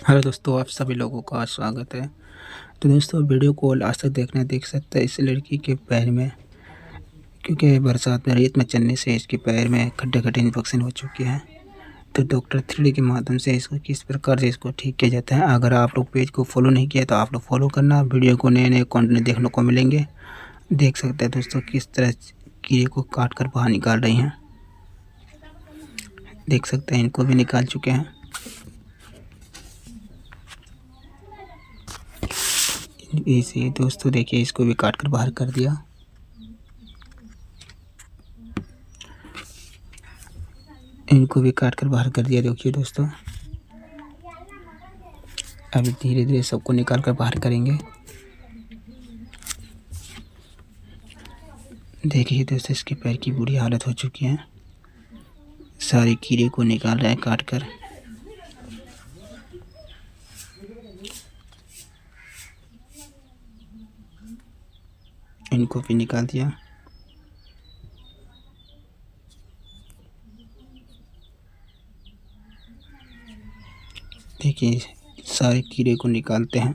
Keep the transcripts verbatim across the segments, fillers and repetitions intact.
Hello दोस्तों, आप सभी लोगों का स्वागत है। तो दोस्तों, वीडियो को लास्ट तक देखना देख सकते हैं। इस लड़की के पैर में, क्योंकि बरसात में रेत में चलने से इसके पैर में खड्डे खड्डे इन्फेक्शन हो चुके हैं। तो डॉक्टर थ्री डी के माध्यम से इसको किस प्रकार से इसको ठीक किया जाता है। अगर आप लोग पेज को फॉलो नहीं किया तो आप लोग फॉलो करना। वीडियो को नए नए कंटेंट देखने को मिलेंगे। देख सकते हैं दोस्तों किस तरह कीड़े को काट कर बाहर निकाल रही हैं। देख सकते हैं इनको भी निकाल चुके हैं। इसे दोस्तों देखिए, इसको भी काट कर बाहर कर दिया। इनको भी काट कर बाहर कर दिया। देखिए दोस्तों, अभी धीरे धीरे सबको निकाल कर बाहर करेंगे। देखिए दोस्तों, इसके पैर की बुरी हालत हो चुकी है। सारे कीड़े को निकाल रहा है काट कर। इनको भी निकाल दिया। देखिए, सारे कीड़े को निकालते हैं।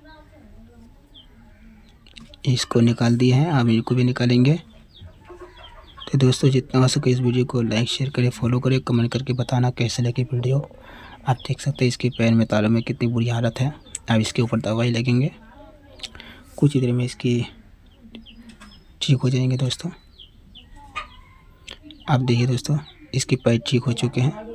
इसको निकाल दिए हैं, अब इनको भी निकालेंगे। तो दोस्तों, जितना हो सके इस वीडियो को लाइक शेयर करें, फॉलो करें, कमेंट करके बताना कैसे लगे वीडियो। आप देख सकते हैं इसके पैर में तालों में कितनी बुरी हालत है। अब इसके ऊपर दवाई लगेंगे, कुछ ही देर में इसकी ठीक हो जाएंगे दोस्तों। आप देखिए दोस्तों, इसके पैर ठीक हो चुके हैं।